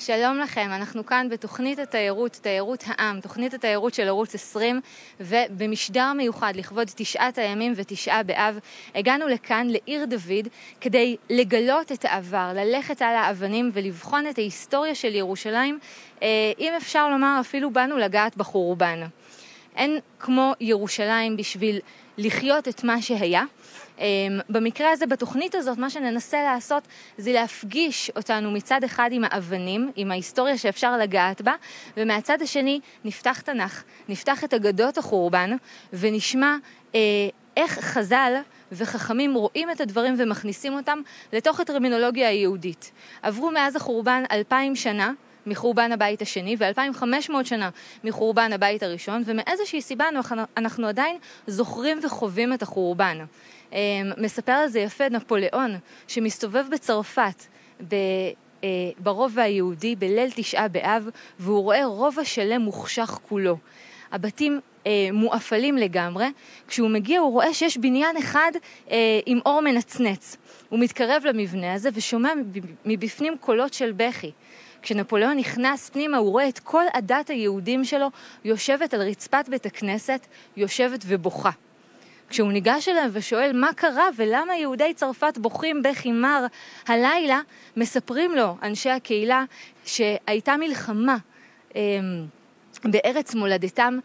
שלום לכם, אנחנו כאן בתוכנית התיירות, תיירות העם, תוכנית התיירות של ערוץ 20, ובמשדר מיוחד לכבוד 9 הימים ו9 באב, הגענו לכאן, לעיר דוד, כדי לגלות את העבר, ללכת על האבנים ולבחון את ההיסטוריה של ירושלים, אם אפשר לומר אפילו באנו לגעת בחורבן. אין כמו ירושלים בשביל לחיות את מה שהיה. במקרה הזה, בתוכנית הזאת, מה שננסה לעשות זה להפגיש אותנו מצד אחד עם האבנים, עם ההיסטוריה שאפשר לגעת בה, ומהצד השני נפתח תנ"ך, נפתח את אגדות החורבן, ונשמע איך חז"ל וחכמים רואים את הדברים ומכניסים אותם לתוך הטרמינולוגיה היהודית. עברו מאז החורבן 2000 שנה, מחורבן הבית השני, ו-2500 שנה מחורבן הבית הראשון, ומאיזושהי סיבה אנחנו עדיין זוכרים וחווים את החורבן. מספר על זה יפה נפוליאון, שמסתובב בצרפת ברובע היהודי בליל 9 באב, והוא רואה רובע שלם מוחשך כולו. הבתים מואפלים לגמרי. כשהוא מגיע הוא רואה שיש בניין אחד עם אור מנצנץ. הוא מתקרב למבנה הזה ושומע מבפנים קולות של בכי. כשנפוליאון נכנס פנימה, הוא רואה את כל עדת היהודים שלו יושבת על רצפת בית הכנסת, יושבת ובוכה. כשהוא ניגש אליהם ושואל מה קרה ולמה יהודי צרפת בוכים בכי מר הלילה, מספרים לו אנשי הקהילה שהייתה מלחמה בארץ מולדתם,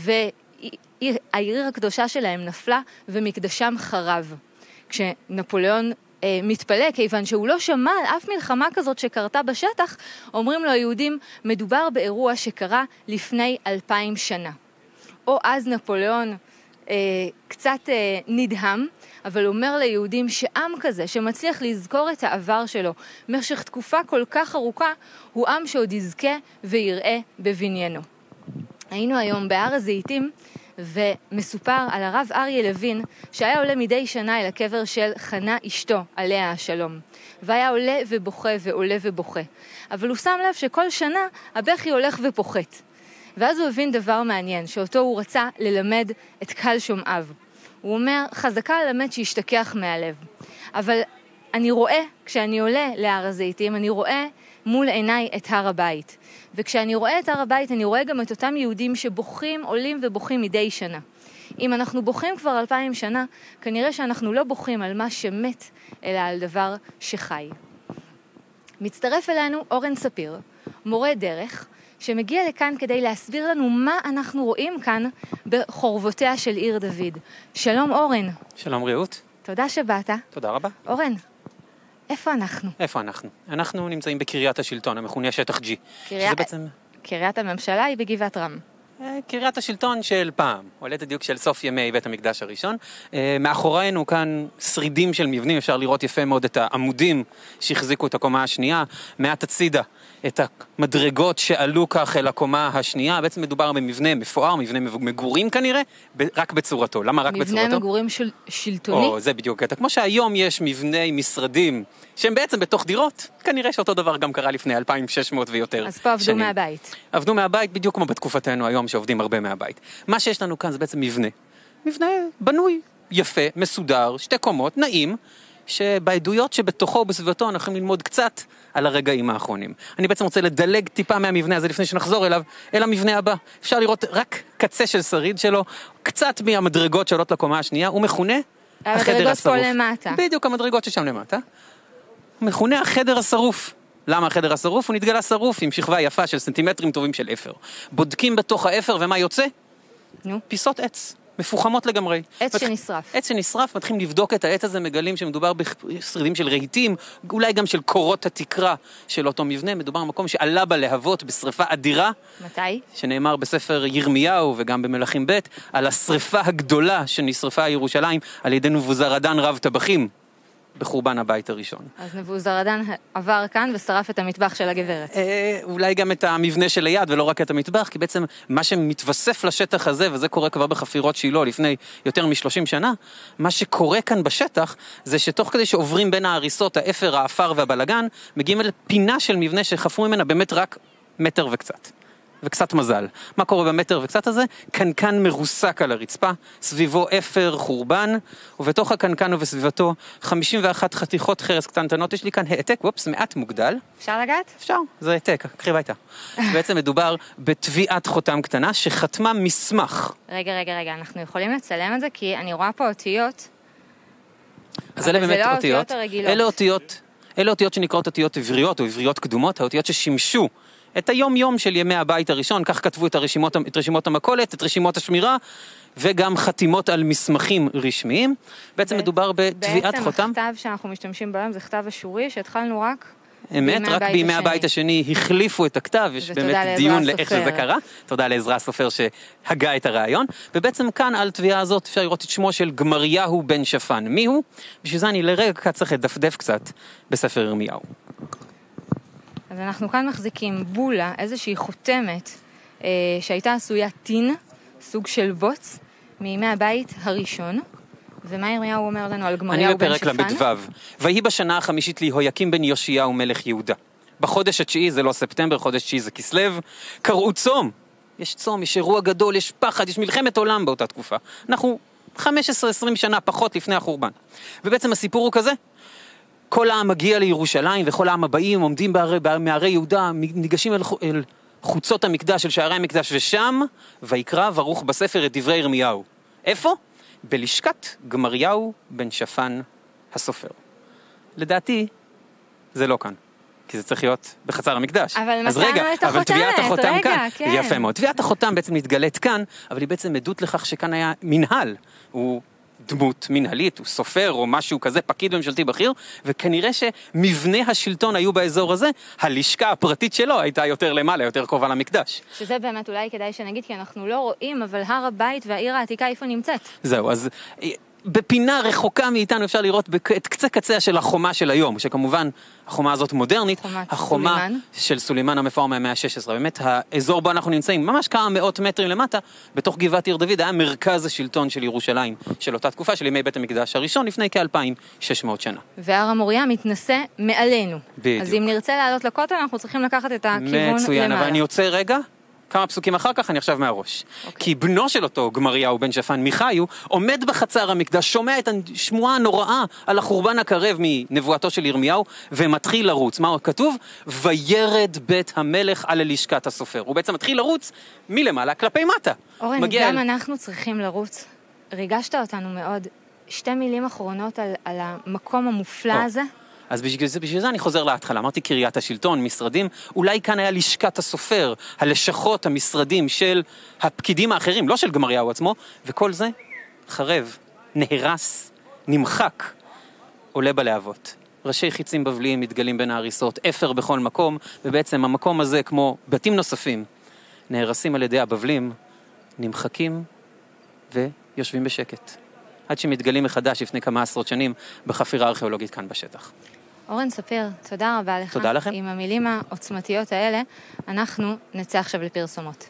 והעיר הקדושה שלהם נפלה ומקדשם חרב. כשנפוליאון מתפלא, כיוון שהוא לא שמע על אף מלחמה כזאת שקרתה בשטח, אומרים לו היהודים, מדובר באירוע שקרה לפני 2000 שנה. או אז נפוליאון קצת נדהם, אבל אומר ליהודים שעם כזה שמצליח לזכור את העבר שלו במשך תקופה כל כך ארוכה, הוא עם שעוד יזכה ויראה בבניינו. היינו היום בהר הזיתים, ומסופר על הרב אריה לוין שהיה עולה מדי שנה אל הקבר של חנה אשתו עליה השלום, והיה עולה ובוכה ועולה ובוכה, אבל הוא שם לב שכל שנה הבכי הולך ופוחת. ואז הוא הבין דבר מעניין, שאותו הוא רצה ללמד את קהל שומעיו. הוא אומר, חזקה ללמד שישתכח מהלב. אבל אני רואה, כשאני עולה להר הזיתים, אני רואה מול עיניי את הר הבית. וכשאני רואה את הר הבית, אני רואה גם את אותם יהודים שבוכים, עולים ובוכים מדי שנה. אם אנחנו בוכים כבר 2000 שנה, כנראה שאנחנו לא בוכים על מה שמת, אלא על דבר שחי. מצטרף אלינו אורן ספיר, מורה דרך, שמגיע לכאן כדי להסביר לנו מה אנחנו רואים כאן בחורבותיה של עיר דוד. שלום אורן. שלום רעות. תודה שבאת. תודה רבה. אורן, איפה אנחנו? איפה אנחנו? אנחנו נמצאים בקריית השלטון, המכונה שטח G. שזה בעצם... קריית הממשלה היא בגבעת רם. קריית השלטון של פעם, או ליתר דיוק של סוף ימי בית המקדש הראשון. מאחורינו כאן שרידים של מבנים, אפשר לראות יפה מאוד את העמודים שהחזיקו את הקומה השנייה, מעט הצידה את המדרגות שעלו כך אל הקומה השנייה. בעצם מדובר במבנה מפואר, מבנה מגורים כנראה, רק בצורתו. למה רק בצורתו? מבנה מגורים שלטוני? זה בדיוק קטע. כמו שהיום יש מבני משרדים שהם בעצם בתוך דירות, כנראה שאותו דבר גם קרה לפני 2600 ויותר שנים. אז פה עבדו מהבית. עבדו מהבית בדיוק כמו בתקופתנו היום שעובדים הרבה מהבית. מה שיש לנו כאן זה בעצם מבנה. מבנה בנוי, יפה, מסודר, 2 קומות, נעים, שבעדויות שבתוכו ובסביבתו אנחנו יכולים ללמוד קצת על הרגעים האחרונים. אני בעצם רוצה לדלג טיפה מהמבנה הזה לפני שנחזור אליו, אל המבנה הבא. אפשר לראות רק קצה של שריד שלו, קצת מהמדרגות שעולות לקומה השנייה, הוא מכונה החדר השרוף. המדרגות פה למטה. בדיוק המדרגות ששם למטה. הוא מכונה החדר השרוף. למה החדר השרוף? הוא נתגלה שרוף עם שכבה יפה של סנטימטרים טובים של אפר. בודקים בתוך האפר ומה יוצא? פיסות עץ. מפוחמות לגמרי. עץ שנשרף. עץ שנשרף, מתחילים לבדוק את העץ הזה, מגלים שמדובר בשרידים של רהיטים, אולי גם של קורות התקרה של אותו מבנה. מדובר במקום שעלה בלהבות בשריפה אדירה. מתי? שנאמר בספר ירמיהו וגם במלכים ב' על השריפה הגדולה שנשרפה ירושלים על ידי נבוזראדן רב טבחים. בחורבן הבית הראשון. אז נבוזראדן עבר כאן ושרף את המטבח של הגברת. אולי גם את המבנה של ליד ולא רק את המטבח, כי בעצם מה שמתווסף לשטח הזה, וזה קורה כבר בחפירות שילה לפני יותר מ-30 שנה, מה שקורה כאן בשטח, זה שתוך כדי שעוברים בין ההריסות, האפר, האפר והבלגן, מגיעים אל פינה של מבנה שחפרו ממנה באמת רק מטר וקצת. וקצת מזל. מה קורה במטר וקצת הזה? קנקן מרוסק על הרצפה, סביבו אפר, חורבן, ובתוך הקנקן ובסביבתו 51 חתיכות חרס קטנטנות. יש לי כאן העתק, מעט מוגדל. אפשר לגעת? אפשר, זה העתק, קחי ביתה. בעצם מדובר בטביעת חותם קטנה שחתמה מסמך. רגע, אנחנו יכולים לצלם את זה כי אני רואה פה אותיות. אז אלה באמת לא אותיות. האותיות הרגילות. אלה אותיות שנקראות אותיות עבריות או עבריות קדומות, האותיות ששימשו את היום-יום של ימי הבית הראשון, כך כתבו את רשימות המכולת, את רשימות השמירה, וגם חתימות על מסמכים רשמיים. בעצם מדובר בטביעת חותם. בעצם הכתב שאנחנו משתמשים בו היום זה כתב אשורי, שהתחלנו רק אמת, רק בימי הבית השני החליפו את הכתב, יש באמת דיון לאיך שזה קרה. תודה לעזרא הסופר שהגה את הרעיון. ובעצם כאן על טביעה הזאת אפשר לראות את שמו של גמריהו בן שפן. מי הוא? בשביל זה אני לרגע צריך לדפדף קצת בספר ירמיהו. אז אנחנו כאן מחזיקים בולה, איזושהי חותמת שהייתה עשויה טין, סוג של בוץ, מימי הבית הראשון. ומה ירמיהו אומר לנו על גמריהו בן שפן? אני בפרק ל"ו. ויהי בשנה החמישית ליהויקים בן יאשיהו מלך יהודה. בחודש התשיעי, זה לא ספטמבר, חודש תשיעי זה כסלו, קראו צום. יש צום, יש אירוע גדול, יש פחד, יש מלחמת עולם באותה תקופה. אנחנו 15-20 שנה פחות לפני החורבן. ובעצם הסיפור הוא כזה, כל העם מגיע לירושלים, וכל העם הבאים עומדים מערי יהודה, ניגשים אל חוצות המקדש, של שערי המקדש, ושם ויקרא ברוך בספר את דברי ירמיהו. איפה? בלשכת גמריהו בן שפן הסופר. לדעתי, זה לא כאן. כי זה צריך להיות בחצר המקדש. אבל מצאנו את החותמת, רגע, כן. יפה מאוד. טביעת החותם בעצם מתגלית כאן, אבל היא בעצם עדות לכך שכאן היה מנהל. הוא דמות מנהלית, הוא סופר או משהו כזה, פקיד ממשלתי בכיר, וכנראה שמבנה השלטון היו באזור הזה, הלשכה הפרטית שלו הייתה יותר למעלה, יותר קרובה למקדש. שזה באמת אולי כדאי שנגיד, כי אנחנו לא רואים, אבל הר הבית והעיר העתיקה איפה נמצאת. זהו, אז בפינה רחוקה מאיתנו אפשר לראות את קצה קצה של החומה של היום, שכמובן החומה הזאת מודרנית, החומה של סולימן המפואר מהמאה ה-16. באמת האזור בו אנחנו נמצאים, ממש כמה מאות מטרים למטה, בתוך גבעת עיר דוד, היה מרכז השלטון של ירושלים, של אותה תקופה של ימי בית המקדש הראשון, לפני כ-2600 שנה. והר המוריה מתנשא מעלינו. בדיוק. אז אם נרצה לעלות לכותל, אנחנו צריכים לקחת את הכיוון מצוין, למעלה. אבל אני יוצא רגע, כמה פסוקים אחר כך אני עכשיו מהראש. כי בנו של אותו גמריהו בן שפן מיכאיו עומד בחצר המקדש, שומע את השמועה הנוראה על החורבן הקרב מנבואתו של ירמיהו, ומתחיל לרוץ. מה כתוב? וירד בית המלך על לשכת הסופר. הוא בעצם מתחיל לרוץ מלמעלה כלפי מטה. אורן, גם אנחנו צריכים לרוץ. ריגשת אותנו מאוד. 2 מילים אחרונות על המקום המופלא הזה. אז בשביל זה אני חוזר להתחלה, אמרתי קריית השלטון, משרדים, אולי כאן היה לשכת הסופר, הלשכות, המשרדים של הפקידים האחרים, לא של גמריהו עצמו, וכל זה חרב, נהרס, נמחק, עולה בלהבות. ראשי חיצים בבליים מתגלים בין ההריסות, אפר בכל מקום, ובעצם המקום הזה, כמו בתים נוספים, נהרסים על ידי הבבלים, נמחקים ויושבים בשקט. עד שמתגלים מחדש לפני כמה עשרות שנים בחפירה ארכיאולוגית כאן בשטח. אורן ספיר, תודה רבה לך. תודה לכם. עם המילים העוצמתיות האלה, אנחנו נצא עכשיו לפרסומות.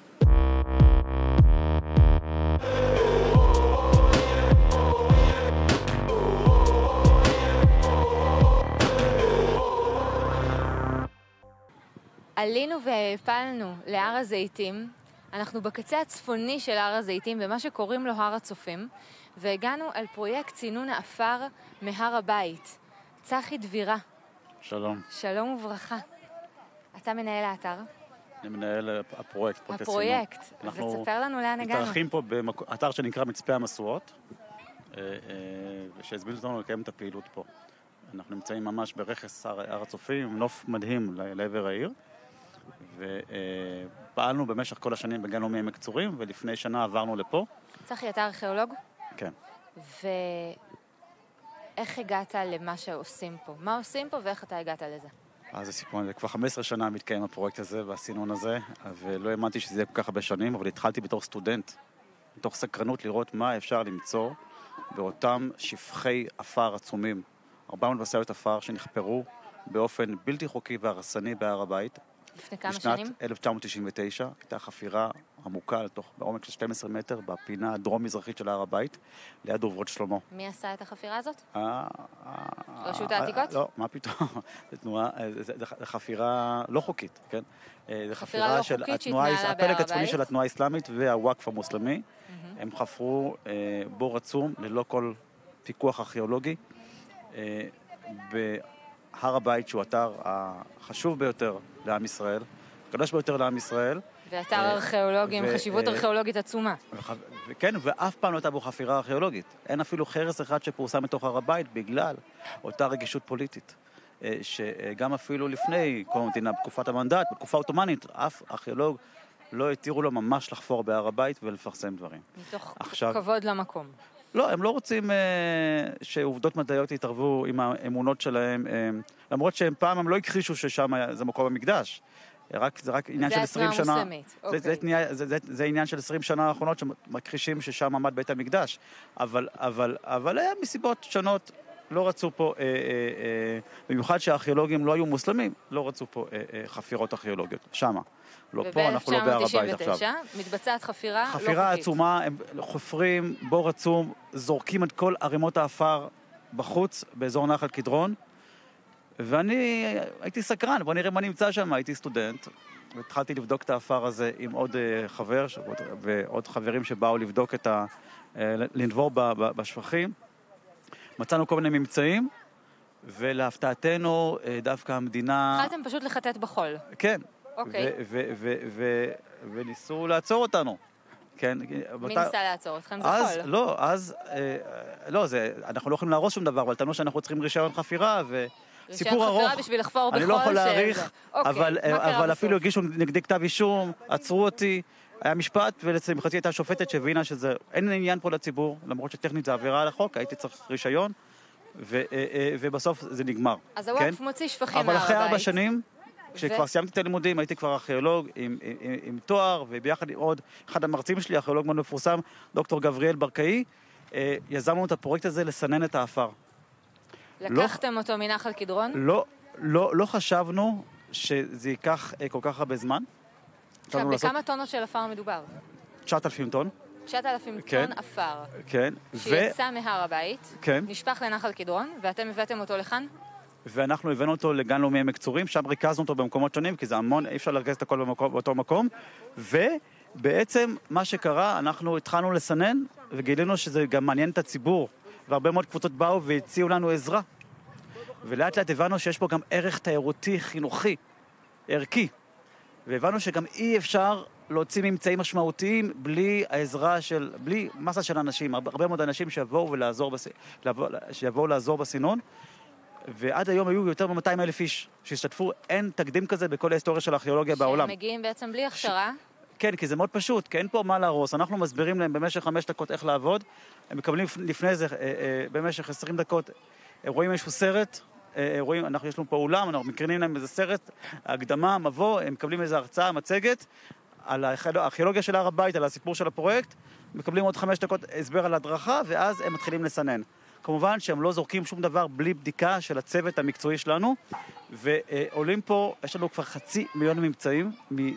עלינו והפלנו להר הזיתים. אנחנו בקצה הצפוני של הר הזיתים, במה שקוראים לו הר הצופים, והגענו על פרויקט צינון האפר מהר הבית. צחי דבירה. שלום. שלום וברכה. אתה מנהל האתר? אני מנהל הפרויקט. הפרויקט. ותספר לנו לאן הגענו. מתארחים פה באתר שנקרא מצפה המשואות, ושהזמין אותנו לקיים את הפעילות פה. אנחנו נמצאים ממש ברכס הר הצופים, נוף מדהים לעבר העיר, ופעלנו במשך כל השנים בגן לאומי עמק צורים, ולפני שנה עברנו לפה. צחי, אתה ארכיאולוג? כן. ואיך הגעת למה שעושים פה? מה עושים פה ואיך אתה הגעת לזה? אז זה סיפור, כבר 15 שנה מתקיים הפרויקט הזה והסינון הזה, ולא האמנתי שזה יהיה כל כך הרבה שנים, אבל התחלתי בתור סטודנט, בתוך סקרנות לראות מה אפשר למצוא באותם שפחי אפר עצומים. 400 משאיות אפר שנחפרו באופן בלתי חוקי והרסני בהר הבית. לפני כמה שנים? בשנת 1999 הייתה חפירה עמוקה, בעומק של 12 מטר, בפינה הדרום-מזרחית של הר הבית, ליד אורוות שלמה. מי עשה את החפירה הזאת? רשות העתיקות? לא, מה פתאום? זו חפירה לא חוקית, כן? זו חפירה לא חוקית שהתנהלה בהר הבית. הפלג הצפוני של התנועה האסלאמית והוואקף המוסלמי, הם חפרו בור עצום ללא כל פיקוח ארכיאולוגי, בהר הבית שהוא אתר החשוב ביותר לעם ישראל, הקדוש ביותר לעם ישראל. ואתר ארכיאולוגי עם חשיבות ארכיאולוגית עצומה. כן, ואף פעם לא הייתה בו חפירה ארכיאולוגית. אין אפילו חרס אחד שפורסם מתוך הר הבית בגלל אותה רגישות פוליטית. שגם אפילו לפני קום המדינה, בתקופת המנדט, בתקופה האוטומנית, אף ארכיאולוג לא התירו לו ממש לחפור בהר הבית ולפרסם דברים. מתוך כבוד למקום. לא, הם לא רוצים שעובדות מדעיות יתערבו עם האמונות שלהם, למרות שהם פעם הם לא הכחישו ששם זה מקום המקדש. זה רק עניין של 20 שנה. זה עניין של 20 שנה האחרונות שמכחישים ששם עמד בית המקדש. אבל היה מסיבות שונות, לא רצו פה, במיוחד שהארכיאולוגים לא היו מוסלמים, לא רצו פה חפירות ארכיאולוגיות, שמה. לא פה, אנחנו לא בהר הבית עכשיו. וב-1999 מתבצעת חפירה לא חוקית. חפירה עצומה, הם חופרים בור עצום, זורקים את כל ערימות האפר בחוץ, באזור נחל קדרון, ואני הייתי סקרן, בוא נראה מה נמצא שם, הייתי סטודנט, והתחלתי לבדוק את האפר הזה עם עוד חבר, ועוד חברים שבאו לבדוק לנבור בשפכים. מצאנו כל מיני ממצאים, ולהפתעתנו דווקא המדינה... התחלתם פשוט לחטט בחול. כן. אוקיי. וניסו לעצור אותנו. כן. מי ניסה לעצור אתכם? זה חול. לא, אנחנו לא יכולים להרוס שום דבר, אבל טענו שאנחנו צריכים רישיון חפירה, וסיפור ארוך. רישיון חפירה בשביל לחפור בחול. אני לא יכול להעריך, אבל אפילו הגישו נגדי כתב אישום, עצרו אותי, היה משפט, ולשמחתי הייתה שופטת שהבינה שזה, אין עניין פה לציבור, למרות שטכנית זה עבירה על החוק, הייתי צריך רישיון, ובסוף זה נגמר. אז הוואקף מוציא שפכים מהר אבל הבית. אחרי 4 שנים, כשכבר סיימתי את הלימודים, הייתי כבר ארכיאולוג עם תואר, וביחד עם עוד אחד המרצים שלי, ארכיאולוג מאוד מפורסם, דוקטור גבריאל ברקאי, יזמנו את הפרויקט הזה לסנן את האפר. לקחתם אותו מנחל קדרון? לא חשבנו שזה ייקח כל כך הרבה זמן. עכשיו, בכמה טונות של אפר מדובר? 9,000 טון. 9,000 טון אפר. כן. שיצא מהר הבית, כן. נשפך לנחל קדרון, ואתם הבאתם אותו לכאן? ואנחנו הבאנו אותו לגן לאומי עמק צורים, שם ריכזנו אותו במקומות שונים, כי זה המון, אי אפשר לרכז את הכל באותו מקום, ובעצם מה שקרה, אנחנו התחלנו לסנן, וגילינו שזה גם מעניין את הציבור, והרבה מאוד קבוצות באו והציעו לנו עזרה. ולאט לאט הבנו שיש פה גם ערך תיירותי, חינוכי, ערכי, והבנו שגם אי אפשר להוציא ממצאים משמעותיים בלי העזרה בלי מסה של אנשים, הרבה מאוד אנשים שיבואו לעזור בסינון, ועד היום היו יותר מ-200,000 איש שהשתתפו, אין תקדים כזה בכל ההיסטוריה של הארכיאולוגיה בעולם. שהם מגיעים בעצם בלי הכשרה? כן, כי זה מאוד פשוט, כי אין פה מה להרוס, אנחנו מסבירים להם במשך 5 דקות איך לעבוד, הם מקבלים לפני זה, במשך 20 דקות, רואים איזשהו סרט, יש לנו פה אולם, אנחנו מקרינים להם איזה סרט, הקדמה, מבוא, הם מקבלים איזו הרצאה, מצגת, על הארכיאולוגיה של הר הבית, על הסיפור של הפרויקט, מקבלים עוד 5 דקות הסבר על הדרכה, ואז הם מתחילים לסנן. כמובן שהם לא זורקים שום דבר בלי בדיקה של הצוות המקצועי שלנו, ועולים פה, יש לנו כבר 500,000 ממצאים,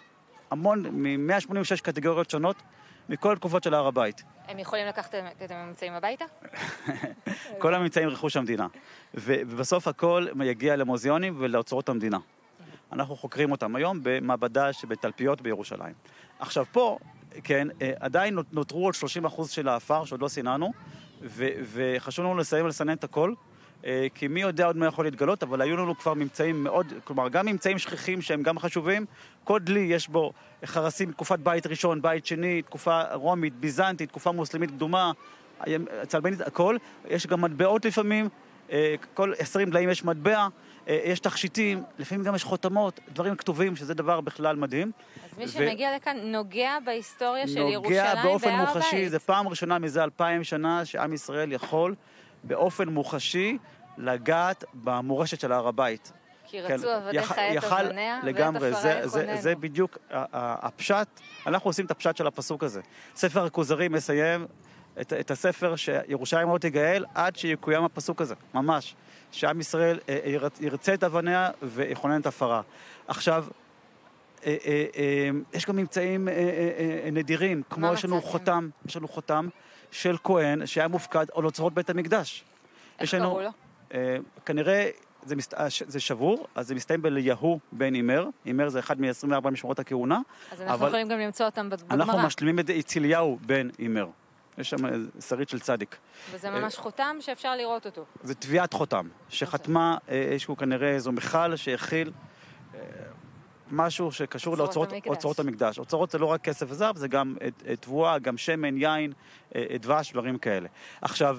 מ-186 קטגוריות שונות, מכל התקופות של הר הבית. הם יכולים לקחת את הממצאים הביתה? כל הממצאים רכוש המדינה. ובסוף הכל יגיע למוזיאונים ולאוצרות המדינה. אנחנו חוקרים אותם היום במעבדה שבתלפיות בירושלים. עכשיו פה, כן, עדיין נותרו עוד 30% של האפר שעוד לא סיננו, וחשוב לנו לסנן את הכל, כי מי יודע עוד מה יכול להתגלות, אבל היו לנו כבר ממצאים מאוד, כלומר, גם ממצאים שכיחים שהם גם חשובים. כל דלי יש בו חרסים, תקופת בית ראשון, בית שני, תקופה רומית, ביזנטית, תקופה מוסלמית קדומה, צלבנית, הכל. יש גם מטבעות לפעמים, כל 20 דליים יש מטבע, יש תכשיטים, לפעמים גם יש חותמות, דברים כתובים, שזה דבר בכלל מדהים. אז מי שמגיע לכאן נוגע בהיסטוריה של ירושלים נוגע באופן בהר מוחשי, הבית. זה פעם ראשונה מזה 2,000 שנה שעם ישראל יכול באופן מוחשי לגעת במורשת של הר הבית. כי רצו עבדיך את אבניה ואת עפרה יכוננו. זה בדיוק הפשט, אנחנו עושים את הפשט של הפסוק הזה. ספר הכוזרי מסיים את הספר שירושלים לא תיגאל עד שיקוים הפסוק הזה, ממש. שעם ישראל ירצה את אבניה ויכונן את עפרה. עכשיו, יש גם ממצאים נדירים, כמו יש לנו חותם של כהן שהיה מופקד על אוצרות בית המקדש. איך קראו לו? כנראה זה שבור, אז זה מסתיים בליהו בן אימר. אימר זה אחד מ-24 משמרות הכהונה. אז אנחנו יכולים גם למצוא אותם בגמרא. אנחנו משלימים את צליהו בן אימר. יש שם שרית של צדיק. וזה ממש חותם שאפשר לראות אותו. זה טביעת חותם, שחתמה, איזשהו כנראה איזו מיכל שהכיל משהו שקשור לאוצרות המקדש. אוצרות זה לא רק כסף וזהב, זה גם תבואה, גם שמן, יין, דבש, דברים כאלה. עכשיו,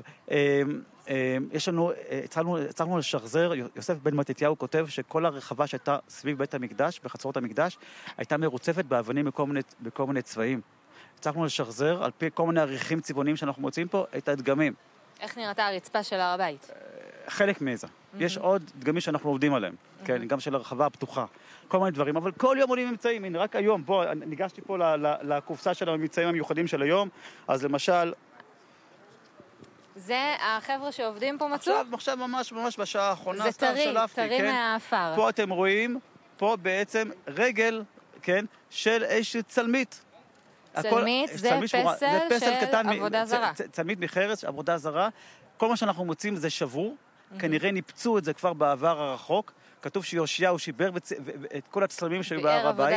הצלחנו לשחזר, יוסף בן מתתיהו כותב שכל הרחבה שהייתה סביב בית המקדש, בחצרות המקדש, הייתה מרוצפת באבנים בכל מיני צבעים. הצלחנו לשחזר, על פי כל מיני עריכים צבעוניים שאנחנו מוצאים פה, את הדגמים. איך נראתה הרצפה של הר הבית? חלק מזה. יש עוד דגמים שאנחנו עובדים עליהם, כן, גם של הרחבה הפתוחה, כל מיני דברים, אבל כל יום עולים ממצאים, הנה, רק היום, פה, ניגשתי פה לקופסה של הממצאים המיוחדים של היום, אז למשל... זה החבר'ה שעובדים פה מצאו? עכשיו ממש בשעה האחרונה, זה טרי מהאפר. פה אתם רואים, פה בעצם רגל, כן, של איזושהי צלמית. צלמית זה פסל של עבודה זרה. צלמית מחרס, עבודה זרה. כל מה שאנחנו מוצאים זה שבור, כנראה ניפצו את זה כבר בעבר הרחוק. כתוב שיושיהו שיבר את כל הצלמים שהיו בהר הבית,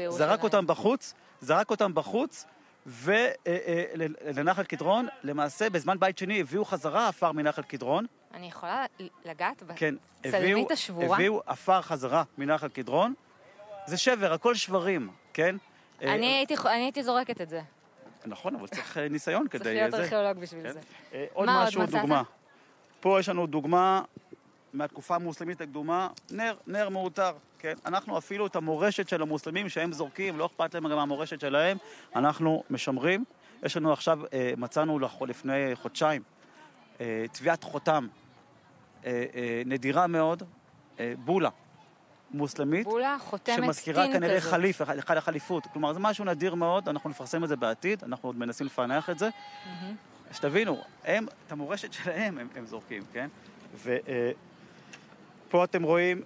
זרק אותם בחוץ, ולנחל קדרון, למעשה בזמן בית שני הביאו חזרה אפר מנחל קדרון. אני יכולה לגעת כן, בצלמית השבורה? הביאו אפר חזרה מנחל קדרון. זה שבר, הכל שברים, כן? אני הייתי זורקת את זה. נכון, אבל צריך ניסיון כדי... צריך להיות ארכיאולוג בשביל זה. עוד משהו, דוגמה. פה יש לנו דוגמה מהתקופה המוסלמית הקדומה, נר מאותר, כן? אנחנו אפילו את המורשת של המוסלמים שהם זורקים, לא אכפת להם גם המורשת שלהם, אנחנו משמרים. יש לנו עכשיו, מצאנו לפני חודשיים, טביעת חותם נדירה מאוד, בולה. מוסלמית, בולה, חותמת שמזכירה טין כנראה כזאת. חליף, אחד החליפות. כלומר, זה משהו נדיר מאוד, אנחנו נפרסם את זה בעתיד, אנחנו עוד מנסים לפענח את זה. שתבינו, את המורשת שלהם הם זורקים, כן? ופה אתם רואים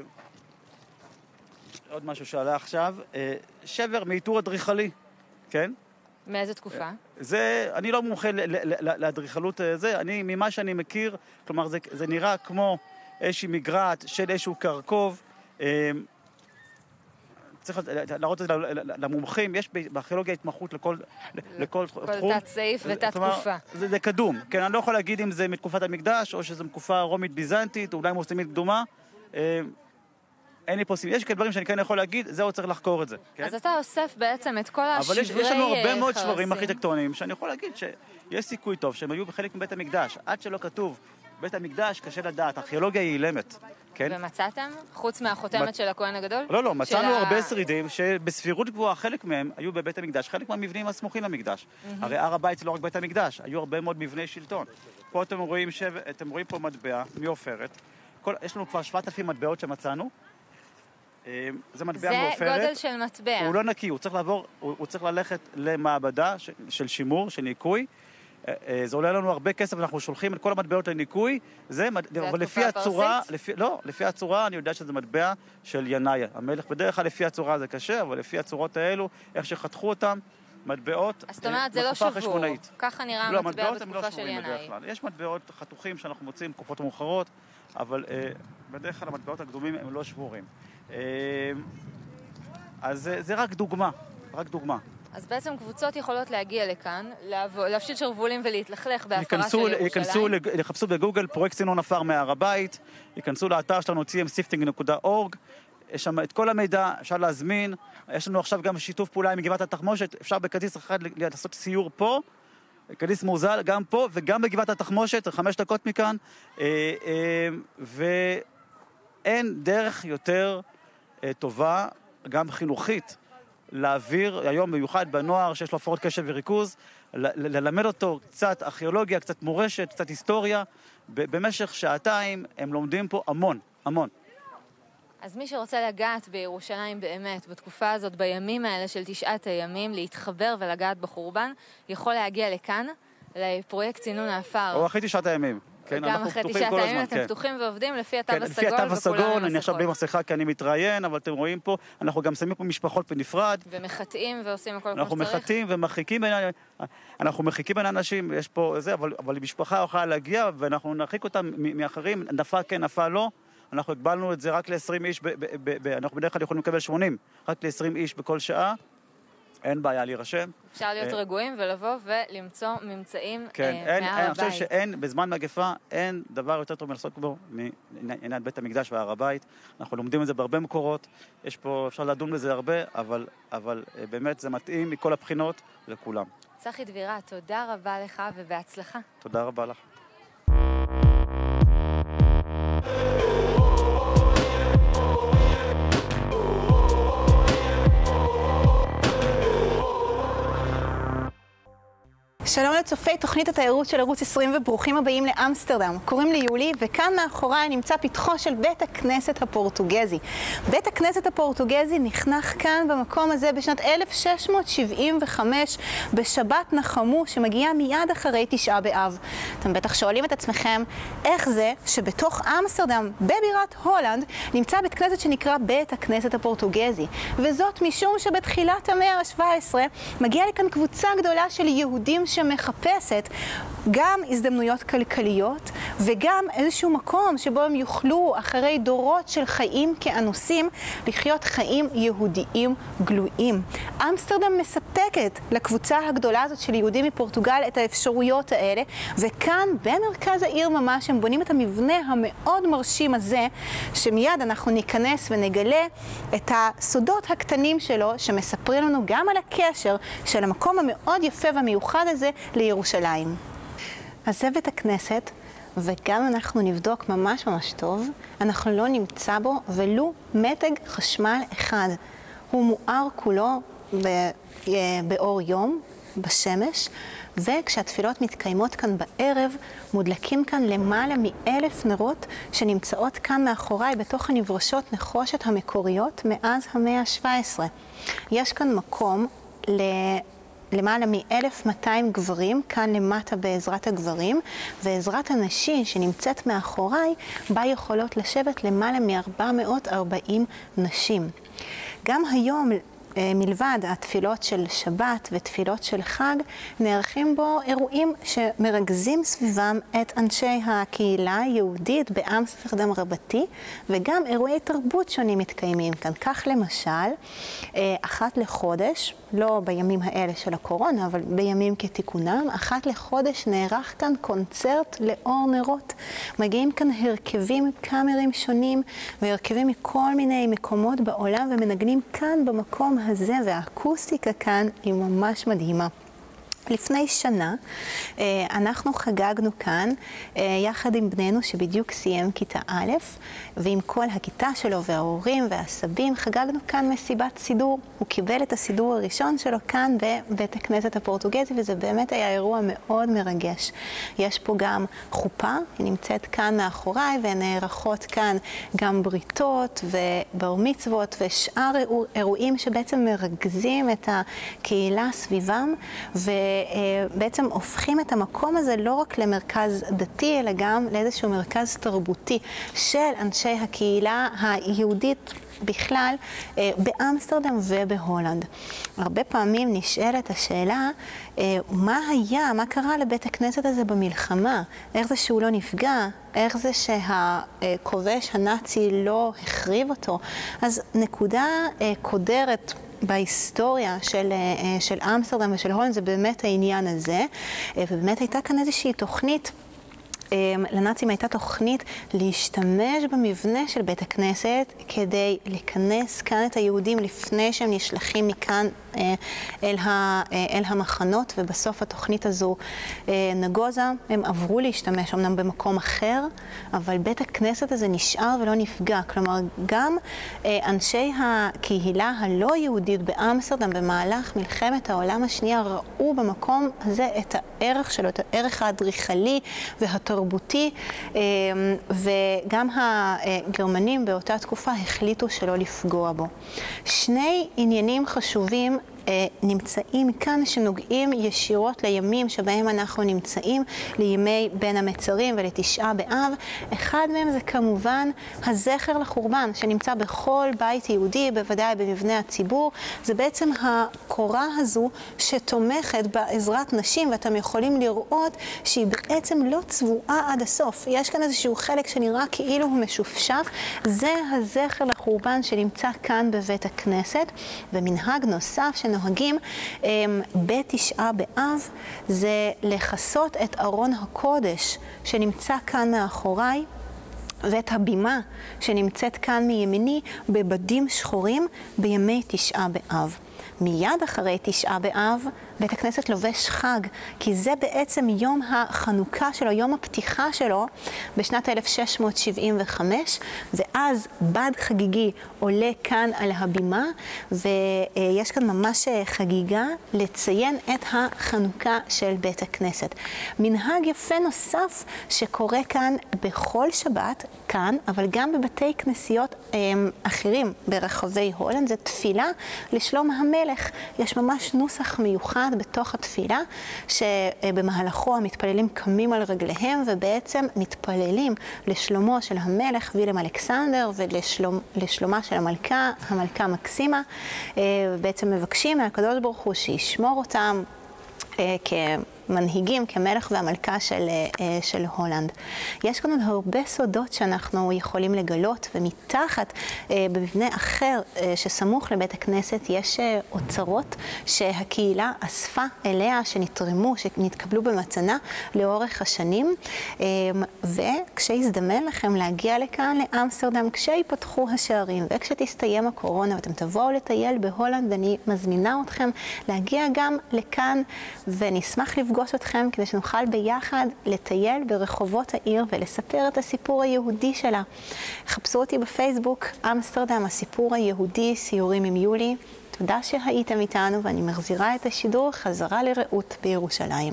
עוד משהו שעלה עכשיו, שבר מאיתור אדריכלי, כן? מאיזה תקופה? זה, אני לא מומחה לאדריכלות זה, ממה שאני מכיר, כלומר, זה נראה כמו איזושהי מגרעת של איזשהו קרקוב, צריך להראות את זה למומחים, יש בארכיאולוגיה התמחות לכל תחום. כל תת סעיף ותת תקופה. זה קדום, כן, אני לא יכול להגיד אם זה מתקופת המקדש, או שזה מתקופה רומית ביזנטית, או אולי מוסלמית קדומה. אין לי פה סימן, יש כאלה דברים שאני כן יכול להגיד, זהו, צריך לחקור את זה. אז אתה אוסף בעצם את כל השברי אבל יש לנו הרבה מאוד שברים ארכיטקטוניים, שאני יכול להגיד שיש סיכוי טוב שהם היו בחלק מבית המקדש, עד שלא כתוב בית המקדש, קשה לדעת, ארכיאולוגיה היא אילמת. כן? ומצאתם? חוץ מהחותמת של הכהן הגדול? לא, מצאנו הרבה שרידים שבסבירות גבוהה חלק מהם היו בבית המקדש, חלק מהמבנים הסמוכים למקדש. הרי הר הבית זה לא רק בית המקדש, היו הרבה מאוד מבני שלטון. פה אתם רואים פה מטבע מעופרת. יש לנו כבר 7,000 מטבעות שמצאנו. זה מטבע מעופרת. זה גודל של מטבע. הוא לא נקי, הוא צריך ללכת למעבדה של שימור, של ניקוי. זה עולה לנו הרבה כסף, אנחנו שולחים את כל המטבעות לניקוי, אבל לפי הצורה, לפי הצורה אני יודע שזה מטבע של ינאי המלך. בדרך כלל לפי הצורה זה קשה, אבל לפי הצורות האלו, איך שחתכו אותם, מטבעות אז זאת אומרת, זה לא שבור, ככה נראה המטבע בתקופה של ינאי. יש מטבעות חתוכים שאנחנו מוצאים תקופות מאוחרות, אבל בדרך כלל המטבעות הקדומים הם לא שבורים. אז זה רק דוגמה. אז בעצם קבוצות יכולות להגיע לכאן, להפשיט שרוולים ולהתלכלך בהפרה של ירושלים. יחפשו בגוגל פרויקט סינון עפר מהר הבית, ייכנסו לאתר שלנו tmsifting.org, יש שם את כל המידע, אפשר להזמין, יש לנו עכשיו גם שיתוף פעולה עם גבעת התחמושת, אפשר בכרטיס אחד לעשות סיור פה, כרטיס מוזל גם פה וגם בגבעת התחמושת, 5 דקות מכאן, ואין דרך יותר טובה, גם חינוכית, להעביר היום במיוחד בנוער שיש לו הפרעות קשב וריכוז, ללמד אותו קצת ארכיאולוגיה, קצת מורשת, קצת היסטוריה. במשך שעתיים הם לומדים פה המון. אז מי שרוצה לגעת בירושלים באמת, בתקופה הזאת, בימים האלה של 9 הימים, להתחבר ולגעת בחורבן, יכול להגיע לכאן, לפרויקט צינון האפר. או אחרי 9 הימים. כן, גם אנחנו אחרי פתוחים 9 כל ימים הזמן, אתם כן. פתוחים ועובדים לפי התו כן, הסגול, לפי התו וכולם הסגול, עם אני עכשיו בלי מסכות. מסכה כי אני מתראיין, אבל אתם רואים פה, אנחנו גם שמים פה משפחות בנפרד. ומחטאים ועושים הכל כמו אנחנו שצריך. מחטאים ומרחיקים בין אנשים, יש פה זה, אבל משפחה יכולה להגיע, ואנחנו נרחיק אותם מאחרים, נפל כן, נפל לא. אנחנו הגבלנו את זה רק ל-20 איש, אנחנו בדרך כלל יכולים לקבל 80, רק ל-20 איש בכל שעה. אין בעיה להירשם. אפשר להיות רגועים ולבוא ולמצוא ממצאים כן, מהר הבית. אני חושב שאין, בזמן מגפה, אין דבר יותר טוב מלעסוק בו מעניין בית המקדש והר הבית. אנחנו לומדים את זה בהרבה מקורות, יש פה, אפשר לדון בזה הרבה, אבל באמת זה מתאים מכל הבחינות לכולם. צחי דבירה, תודה רבה לך ובהצלחה. תודה רבה לך. שלום לצופי תוכנית התיירות של ערוץ 20 וברוכים הבאים לאמסטרדם. קוראים לי יולי, וכאן מאחוריי נמצא פתחו של בית הכנסת הפורטוגזי. בית הכנסת הפורטוגזי נחנך כאן במקום הזה בשנת 1675 בשבת נחמו שמגיעה מיד אחרי 9 באב. אתם בטח שואלים את עצמכם איך זה שבתוך אמסטרדם בבירת הולנד נמצא בית כנסת שנקרא בית הכנסת הפורטוגזי, וזאת משום שבתחילת המאה ה-17 מגיעה לכאן קבוצה גדולה של יהודים שמחפשת גם הזדמנויות כלכליות וגם איזשהו מקום שבו הם יוכלו אחרי דורות של חיים כאנוסים לחיות חיים יהודיים גלויים. אמסטרדם מספקת לקבוצה הגדולה הזאת של יהודים מפורטוגל את האפשרויות האלה, וכאן במרכז העיר ממש הם בונים את המבנה המאוד מרשים הזה, שמיד אנחנו ניכנס ונגלה את הסודות הקטנים שלו שמספרים לנו גם על הקשר של המקום המאוד יפה והמיוחד הזה לירושלים. אז זה בית הכנסת, וגם אנחנו נבדוק ממש טוב, אנחנו לא נמצא בו ולו מתג חשמל אחד. הוא מואר כולו באור יום, בשמש, וכשהתפילות מתקיימות כאן בערב, מודלקים כאן למעלה מ1,000 נרות שנמצאות כאן מאחוריי בתוך הנברשות נחושת המקוריות מאז המאה ה-17. יש כאן מקום למעלה מ1,200 גברים, כאן למטה בעזרת הגברים, ועזרת הנשים שנמצאת מאחוריי, בה יכולות לשבת למעלה מ440 נשים. גם היום, מלבד התפילות של שבת ותפילות של חג, נערכים בו אירועים שמרכזים סביבם את אנשי הקהילה היהודית באמסטרדם רבתי, וגם אירועי תרבות שונים מתקיימים כאן. כך למשל, אחת לחודש, לא בימים האלה של הקורונה, אבל בימים כתיקונם, אחת לחודש נערך כאן קונצרט לאור נרות. מגיעים כאן הרכבים קאמרים שונים, והרכבים מכל מיני מקומות בעולם, ומנגנים כאן במקום הזה, והאקוסטיקה כאן היא ממש מדהימה. לפני שנה אנחנו חגגנו כאן יחד עם בננו שבדיוק סיים כיתה א', ועם כל הכיתה שלו וההורים והסבים חגגנו כאן מסיבת סידור. הוא קיבל את הסידור הראשון שלו כאן בבית הכנסת הפורטוגזי, וזה באמת היה אירוע מאוד מרגש. יש פה גם חופה, היא נמצאת כאן מאחוריי, ונערכות כאן גם בריתות ובר מצוות ושאר אירועים שבעצם מרכזים את הקהילה סביבם, ובעצם הופכים את המקום הזה לא רק למרכז דתי, אלא גם לאיזשהו מרכז תרבותי של אנשי הקהילה היהודית בכלל באמסטרדם ובהולנד. הרבה פעמים נשאלת השאלה, מה קרה לבית הכנסת הזה במלחמה? איך זה שהוא לא נפגע? איך זה שהכובש הנאצי לא החריב אותו? אז נקודה קודרת בהיסטוריה של אמסטרדם ושל הולנד זה באמת העניין הזה, ובאמת הייתה כאן איזושהי תוכנית, לנאצים הייתה תוכנית להשתמש במבנה של בית הכנסת כדי לכנס כאן את היהודים לפני שהם נשלחים מכאן אל המחנות, ובסוף התוכנית הזו נגוזה. הם עברו להשתמש אמנם במקום אחר, אבל בית הכנסת הזה נשאר ולא נפגע. כלומר, גם אנשי הקהילה הלא יהודית באמסטרדם במהלך מלחמת העולם השנייה ראו במקום הזה את הערך שלו, את הערך האדריכלי והתרבותי, וגם הגרמנים באותה תקופה החליטו שלא לפגוע בו. שני עניינים חשובים נמצאים כאן, שנוגעים ישירות לימים שבהם אנחנו נמצאים, לימי בין המצרים ולתשעה באב. אחד מהם זה כמובן הזכר לחורבן, שנמצא בכל בית יהודי, בוודאי במבנה הציבור. זה בעצם הקורה הזו שתומכת בעזרת נשים, ואתם יכולים לראות שהיא בעצם לא צבועה עד הסוף. יש כאן איזשהו חלק שנראה כאילו הוא משופשף. זה הזכר לחורבן שנמצא כאן בבית הכנסת. ומנהג נוסף שנוהגים בתשעה באב זה לחסות את ארון הקודש שנמצא כאן מאחוריי, ואת הבימה שנמצאת כאן מימיני בבדים שחורים בימי תשעה באב. מיד אחרי תשעה באב, בית הכנסת לובש חג, כי זה בעצם יום החנוכה שלו, יום הפתיחה שלו בשנת 1675, ואז בד חגיגי עולה כאן על הבימה, ויש כאן ממש חגיגה לציין את החנוכה של בית הכנסת. מנהג יפה נוסף שקורה כאן בכל שבת, כאן, אבל גם בבתי כנסיות אחרים ברחבי הולנד, זה תפילה לשלום המלך. יש ממש נוסח מיוחד בתוך התפילה, שבמהלכו המתפללים קמים על רגליהם ובעצם מתפללים לשלומו של המלך וילם אלכסנדר ולשלומה של המלכה מקסימה, ובעצם מבקשים מהקדוש ברוך הוא שישמור אותם כמנהיגים, כמלך והמלכה של הולנד. יש כאן עוד הרבה סודות שאנחנו יכולים לגלות, ומתחת במבנה אחר שסמוך לבית הכנסת יש אוצרות שהקהילה אספה אליה, שנתרמו, שנתקבלו במתנה לאורך השנים, וכשיזדמן לכם להגיע לכאן לאמסטרדם, כשיפתחו השערים וכשתסתיים הקורונה ואתם תבואו לטייל בהולנד, אני מזמינה אתכם להגיע גם לכאן, ונשמח לפגוש אתכם כדי שנוכל ביחד לטייל ברחובות העיר ולספר את הסיפור היהודי שלה. חפשו אותי בפייסבוק, אמסטרדם, הסיפור היהודי, סיורים עם יולי. תודה שהייתם איתנו, ואני מחזירה את השידור חזרה לרעות בירושלים.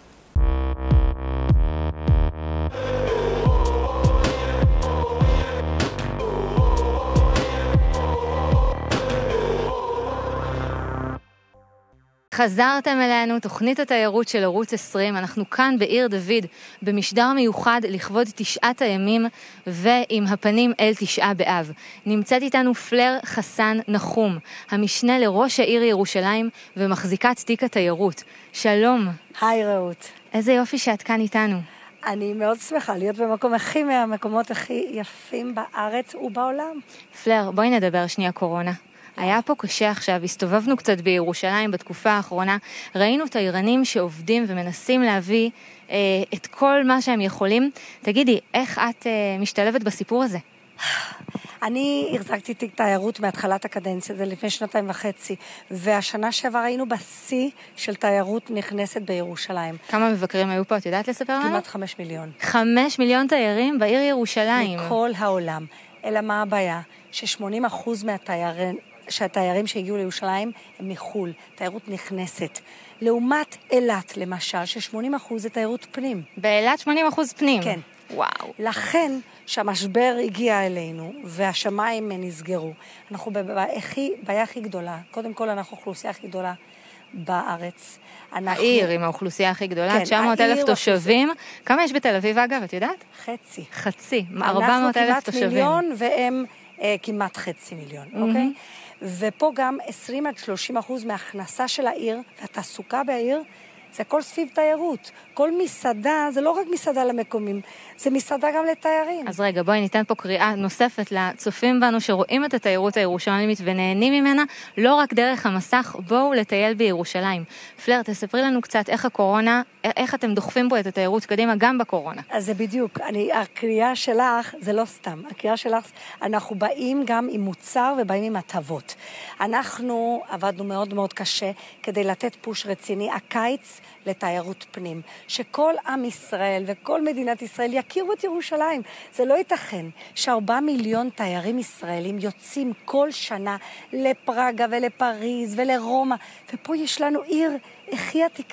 חזרתם אלינו, תוכנית התיירות של ערוץ 20. אנחנו כאן בעיר דוד, במשדר מיוחד לכבוד תשעת הימים ועם הפנים אל תשעה באב. נמצאת איתנו פלר חסן נחום, המשנה לראש העיר ירושלים ומחזיקת תיק התיירות. שלום. היי רעות. איזה יופי שאת כאן איתנו. אני מאוד שמחה להיות במקום מהמקומות הכי יפים בארץ ובעולם. פלר, בואי נדבר שנייה קורונה. היה פה קשה עכשיו, הסתובבנו קצת בירושלים בתקופה האחרונה, ראינו תיירנים שעובדים ומנסים להביא את כל מה שהם יכולים. תגידי, איך את משתלבת בסיפור הזה? אני החזקתי תיק תיירות מהתחלת הקדנציה, זה לפני 2.5, והשנה שעבר היינו בשיא של תיירות נכנסת בירושלים. כמה מבקרים היו פה, את יודעת לספר לנו? כמעט 5 מיליון. 5 מיליון תיירים בעיר ירושלים. מכל העולם. אלא מה הבעיה? ש80% שהתיירים שהגיעו לירושלים הם מחול, תיירות נכנסת. לעומת אילת, למשל, ש80% זה תיירות פנים. באילת 80% פנים? כן. וואו. לכן שהמשבר הגיע אלינו והשמיים נסגרו. אנחנו בבעיה הכי גדולה. קודם כל, אנחנו אוכלוסייה הכי גדולה בארץ. העיר עם האוכלוסייה הכי גדולה, 900,000 תושבים. כמה יש בתל אביב אגב, את יודעת? חצי, 400,000 תושבים. אנחנו כמעט מיליון והם כמעט חצי מיליון, אוקיי? ופה גם 20-30% מההכנסה של העיר והתעסוקה בעיר, זה הכל סביב תיירות. כל מסעדה, זה לא רק מסעדה למקומים, זה מסעדה גם לתיירים. אז רגע, בואי ניתן פה קריאה נוספת לצופים בנו שרואים את התיירות הירושלמית ונהנים ממנה, לא רק דרך המסך, בואו לטייל בירושלים. פלר, תספרי לנו קצת איך הקורונה, איך אתם דוחפים פה את התיירות קדימה גם בקורונה. אז זה בדיוק, הקריאה שלך זה לא סתם, הקריאה שלך, אנחנו באים גם עם מוצר ובאים עם הטבות. אנחנו עבדנו מאוד מאוד קשה כדי לתת פוש רציני, הקיץ לתיירות פנים, שכל עם ישראל וכל מדינת ישראל יכירו את ירושלים. זה לא ייתכן ש4 מיליון תיירים ישראלים יוצאים כל שנה לפראגה ולפריז ולרומא, ופה יש לנו עיר הכי עתיקה,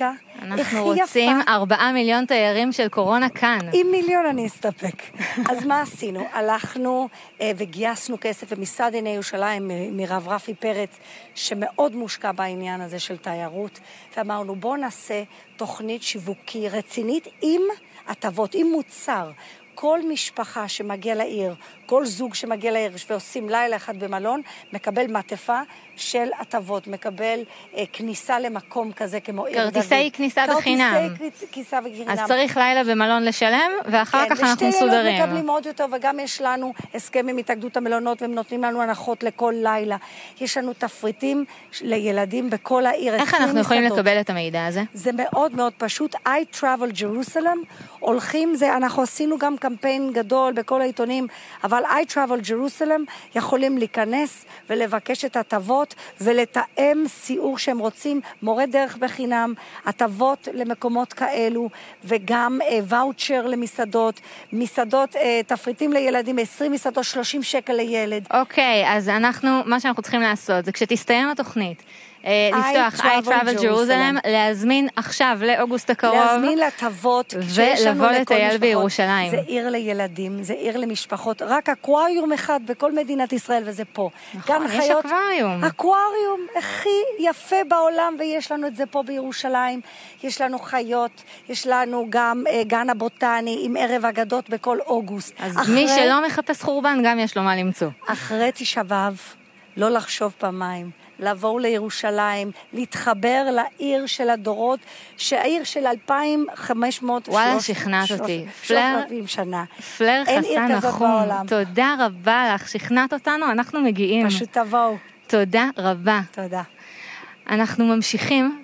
אנחנו רוצים 4 מיליון תיירים של קורונה כאן. עם מיליון אני אסתפק. אז מה עשינו? הלכנו וגייסנו כסף במשרד עיני ירושלים, מרב רפי פרץ, שמאוד מושקע בעניין הזה של תיירות, ואמרנו בואו נעשה תוכנית שיווקי רצינית עם הטבות, עם מוצר. כל משפחה שמגיע לעיר, כל זוג שמגיע לעיר ועושים לילה אחד במלון, מקבל מעטפה של הטבות, מקבל כניסה למקום כזה כמו עיר דוד. כרטיסי כניסה בחינם. כרטיסי כניסה בחינם. אז צריך לילה במלון לשלם, ואחר כך אנחנו מסודרים. ושתי לילות מקבלים עוד יותר, וגם יש לנו הסכם עם התאגדות המלונות, והם נותנים לנו הנחות לכל לילה. יש לנו תפריטים לילדים בכל העיר. איך אנחנו יכולים לקבל את המידע הזה? זה מאוד מאוד פשוט. I Travel Jerusalem, הולכים, אנחנו עשינו גם קמפיין גדול בכל העיתונים, אבל I Travel Jerusalem יכולים להיכנס ולבקש את הטבות ולתאם סיור שהם רוצים, מורה דרך בחינם, הטבות למקומות כאלו, וגם ואוצ'ר למסעדות, תפריטים לילדים, 20 מסעדות, 30 שקל לילד. אוקיי, אז מה שאנחנו צריכים לעשות, זה כשתסתיים התוכנית, לפתוח I Travel Jerusalem, להזמין עכשיו לאוגוסט הקרוב, להזמין לטבות, ולבוא לטייל בירושלים. זה עיר לילדים, זה עיר למשפחות, רק אקווריום אחד בכל מדינת ישראל, וזה פה. נכון, יש אקווריום. אקווריום הכי יפה בעולם, ויש לנו את זה פה בירושלים. יש לנו חיות, יש לנו גם גן הבוטני עם ערב אגדות בכל אוגוסט. אז מי שלא מחפש חורבן, גם יש לו מה למצוא. אחרי תשעה באב, לא לחשוב פעמיים. לבוא לירושלים, להתחבר לעיר של הדורות, שהעיר של 2,500... וואלה, שכנעת אותי. 3,000 שנה. פלר חסן נחום, תודה רבה לך, שכנעת אותנו, אנחנו מגיעים. פשוט תבואו. תודה רבה. תודה. אנחנו ממשיכים,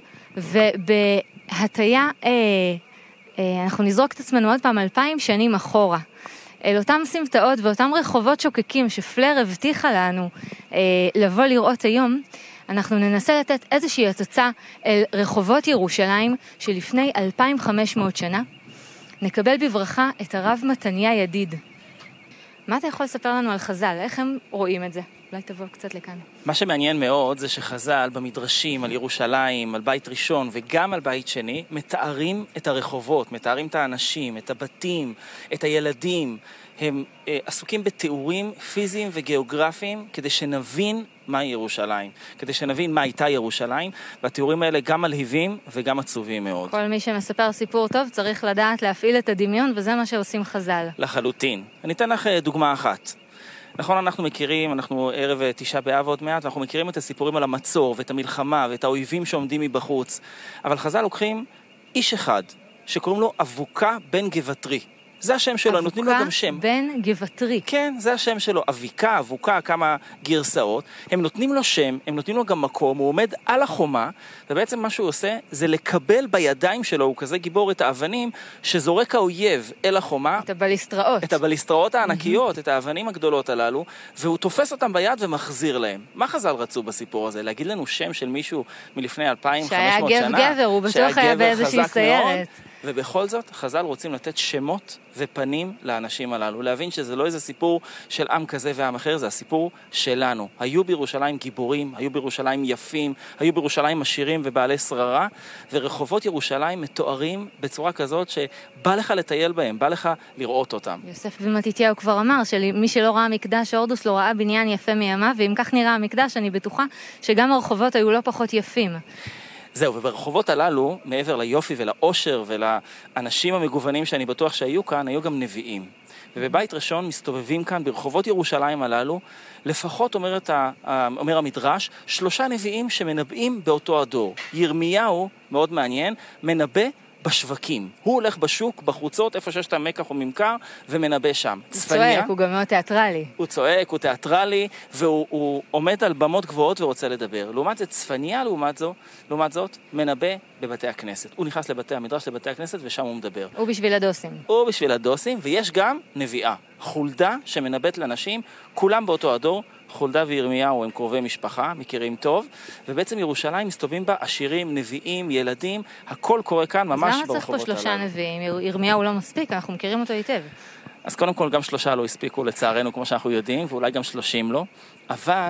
ובהטיה, אנחנו נזרוק את עצמנו עוד פעם 2,000 שנים אחורה. אל אותם סמטאות ואותם רחובות שוקקים שפלר הבטיחה לנו לבוא לראות היום, אנחנו ננסה לתת איזושהי הצצה אל רחובות ירושלים שלפני 2,500 שנה. נקבל בברכה את הרב מתניה ידיד. מה אתה יכול לספר לנו על חז"ל? איך הם רואים את זה? אולי תבוא קצת לכאן. מה שמעניין מאוד זה שחז"ל במדרשים על ירושלים, על בית ראשון וגם על בית שני, מתארים את הרחובות, מתארים את האנשים, את הבתים, את הילדים. הם עסוקים בתיאורים פיזיים וגיאוגרפיים כדי שנבין מהי ירושלים, כדי שנבין מה הייתה ירושלים, והתיאורים האלה גם מלהיבים וגם עצובים מאוד. כל מי שמספר סיפור טוב צריך לדעת להפעיל את הדמיון, וזה מה שעושים חז"ל. לחלוטין. אני אתן לך דוגמה אחת. נכון, אנחנו מכירים, אנחנו ערב תשעה באב עוד מעט, ואנחנו מכירים את הסיפורים על המצור ואת המלחמה ואת האויבים שעומדים מבחוץ. אבל חז"ל לוקחים איש אחד שקוראים לו אבוקה בן גבטרי. זה השם שלו, נותנים לו גם שם. אבוקה בן גבטרי. כן, זה השם שלו. אביקה, אבוקה, כמה גרסאות. הם נותנים לו שם, הם נותנים לו גם מקום, הוא עומד על החומה, ובעצם מה שהוא עושה זה לקבל בידיים שלו, הוא כזה גיבור את האבנים, שזורק האויב אל החומה. את הבליסטראות. את הבליסטראות הענקיות, את האבנים הגדולות הללו, והוא תופס אותם ביד ומחזיר להם. מה חז"ל רצו בסיפור הזה? להגיד לנו שם של מישהו מלפני 2,500 שנה? שהיה גבר, הוא בטוח היה באיזושהי סיירת. ובכל זאת, חז"ל רוצים לתת שמות ופנים לאנשים הללו. להבין שזה לא איזה סיפור של עם כזה ועם אחר, זה הסיפור שלנו. היו בירושלים גיבורים, היו בירושלים יפים, היו בירושלים עשירים ובעלי שררה, ורחובות ירושלים מתוארים בצורה כזאת שבא לך לטייל בהם, בא לך לראות אותם. יוסף בן מתתיהו כבר אמר שמי שלא ראה מקדש הורדוס לא ראה בניין יפה מימיו, ואם כך נראה המקדש, אני בטוחה שגם הרחובות היו לא פחות יפים. זהו, וברחובות הללו, מעבר ליופי ולאושר ולאנשים המגוונים שאני בטוח שהיו כאן, היו גם נביאים. ובבית ראשון מסתובבים כאן ברחובות ירושלים הללו, לפחות אומר המדרש, 3 נביאים שמנבאים באותו הדור. ירמיהו, מאוד מעניין, מנבא בשווקים. הוא הולך בשוק, בחוצות, איפה שיש את המקח או ממכר, ומנבא שם. הוא צועק, הוא גם מאוד תיאטרלי. הוא צועק, הוא תיאטרלי, והוא עומד על במות גבוהות ורוצה לדבר. לעומת זה, צפניה, לעומת זאת, מנבא בבתי הכנסת. הוא נכנס לבתי המדרש, לבתי הכנסת, ושם הוא מדבר. הוא בשביל הדוסים. הוא בשביל הדוסים, ויש גם נביאה. חולדה שמנבאת לאנשים, כולם באותו הדור, חולדה וירמיהו הם קרובי משפחה, מכירים טוב, ובעצם ירושלים מסתובבים בה עשירים, נביאים, ילדים, הכל קורה כאן ממש ברחובות הללו. אז למה צריך פה 3 נביאים? ירמיהו לא מספיק, אנחנו מכירים אותו היטב. אז קודם כל גם 3 לא הספיקו לצערנו, כמו שאנחנו יודעים, ואולי גם 30 לא, אבל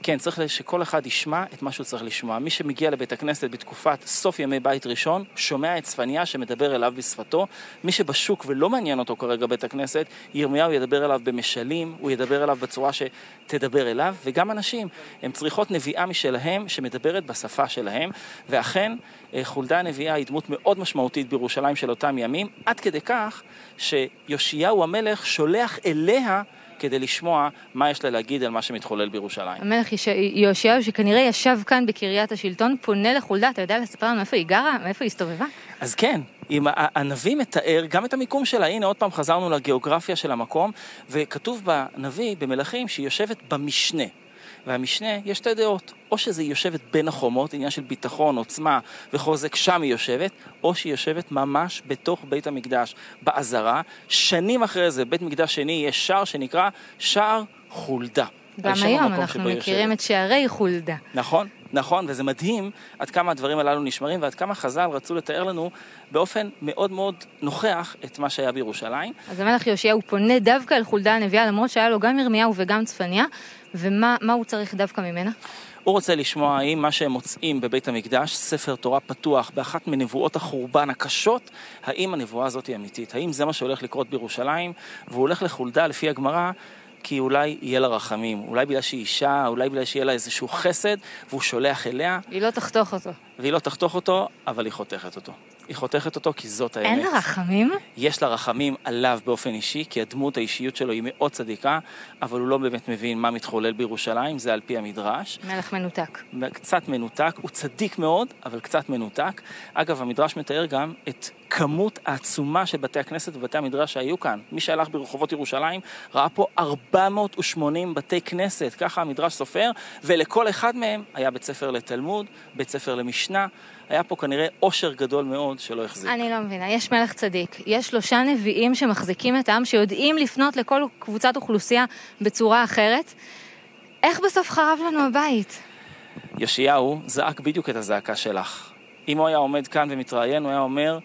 כן, צריך שכל אחד ישמע את מה שהוא צריך לשמוע. מי שמגיע לבית הכנסת בתקופת סוף ימי בית ראשון, שומע את צפניה שמדבר אליו בשפתו. מי שבשוק ולא מעניין אותו כרגע בית הכנסת, ירמיהו ידבר אליו במשלים, הוא ידבר אליו בצורה שתדבר אליו, וגם אנשים, הם צריכות נביאה משלהם שמדברת בשפה שלהם, ואכן חולדה הנביאה היא דמות מאוד משמעותית בירושלים של אותם ימים, עד כדי כך שיאשיהו המלך שולח אליה כדי לשמוע מה יש לה להגיד על מה שמתחולל בירושלים. המלך יאשיהו, שכנראה ישב כאן בקריית השלטון, פונה לחולדה, אתה יודע לספר לנו איפה היא גרה, מאיפה היא הסתובבה? אז כן, הנביא מתאר גם את המיקום שלה. הנה עוד פעם חזרנו לגיאוגרפיה של המקום, וכתוב בנביא, במלכים, שהיא יושבת במשנה. והמשנה, יש שתי דעות, או שהיא יושבת בין החומות, עניין של ביטחון, עוצמה וחוזק, שם היא יושבת, או שהיא יושבת ממש בתוך בית המקדש, בעזרה. שנים אחרי זה, בית מקדש שני, יש שער שנקרא שער חולדה. גם היום אנחנו מכירים את שערי חולדה. נכון, נכון, וזה מדהים עד כמה הדברים הללו נשמרים, ועד כמה חז"ל רצו לתאר לנו באופן מאוד מאוד נוכח את מה שהיה בירושלים. אז המלך יאשיהו פונה דווקא אל חולדה הנביאה, למרות שהיה לו גם ירמיהו וגם צפניה, ומה הוא צריך דווקא ממנה? הוא רוצה לשמוע האם מה שהם מוצאים בבית המקדש, ספר תורה פתוח באחת מנבואות החורבן הקשות, האם הנבואה הזאת היא אמיתית? האם זה מה שהולך לקרות בירושלים? והוא הולך לחולדה לפי הגמרא, כי אולי יהיה לה רחמים, אולי בגלל שהיא אישה, אולי בגלל שיהיה לה איזשהו חסד, והוא שולח אליה. היא לא תחתוך אותו. והיא לא תחתוך אותו, אבל היא חותכת אותו. היא חותכת אותו כי זאת האמת. אין לה רחמים? יש לה רחמים עליו באופן אישי, כי הדמות האישיות שלו היא מאוד צדיקה, אבל הוא לא באמת מבין מה מתחולל בירושלים, זה על פי המדרש. מלך מנותק. קצת מנותק, הוא צדיק מאוד, אבל קצת מנותק. אגב, המדרש מתאר גם את כמות העצומה של בתי הכנסת ובתי המדרש שהיו כאן. מי שהלך ברחובות ירושלים ראה פה 480 בתי כנסת, ככה המדרש סופר, ולכל אחד מהם היה בית ספר לתלמוד, בית ספר למשנה, היה פה כנראה עושר גדול מאוד שלא החזיק. אני לא מבינה, יש מלך צדיק, יש 3 נביאים שמחזיקים את העם, שיודעים לפנות לכל קבוצת אוכלוסייה בצורה אחרת. איך בסוף חרב לנו הבית? יאשיהו זעק בדיוק את הזעקה שלך. אם הוא היה עומד כאן ומתראיין, הוא היה אומר,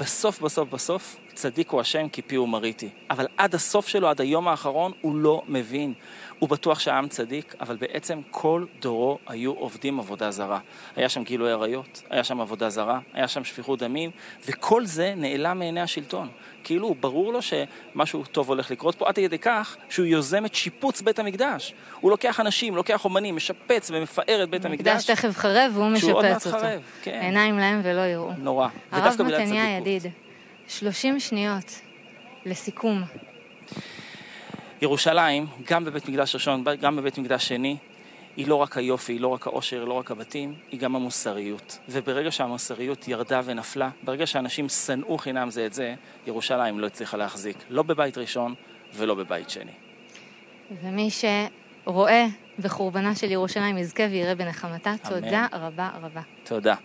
בסוף, צדיק הוא השם כי פי הוא מריתי. אבל עד הסוף שלו, עד היום האחרון, הוא לא מבין. הוא בטוח שהעם צדיק, אבל בעצם כל דורו היו עובדים עבודה זרה. היה שם גילוי עריות, היה שם עבודה זרה, היה שם שפיכות דמים, וכל זה נעלם מעיני השלטון. כאילו, ברור לו שמשהו טוב הולך לקרות פה, עד ידי כך שהוא יוזם את שיפוץ בית המקדש. הוא לוקח אנשים, לוקח אומנים, משפץ ומפאר את בית המקדש. מקדש תכף חרב והוא משפץ אותו. חרב, כן. עיניים להם ולא יראו. נורא. הרב מתניה ידיד, 30 שניות לסיכום. ירושלים, גם בבית מקדש ראשון, גם בבית מקדש שני, היא לא רק היופי, היא לא רק האושר, היא לא רק הבתים, היא גם המוסריות. וברגע שהמוסריות ירדה ונפלה, ברגע שאנשים שנאו חינם זה את זה, ירושלים לא הצליחה להחזיק, לא בבית ראשון ולא בבית שני. ומי שרואה בחורבנה של ירושלים יזכה ויראה בנחמתה, תודה רבה רבה. תודה.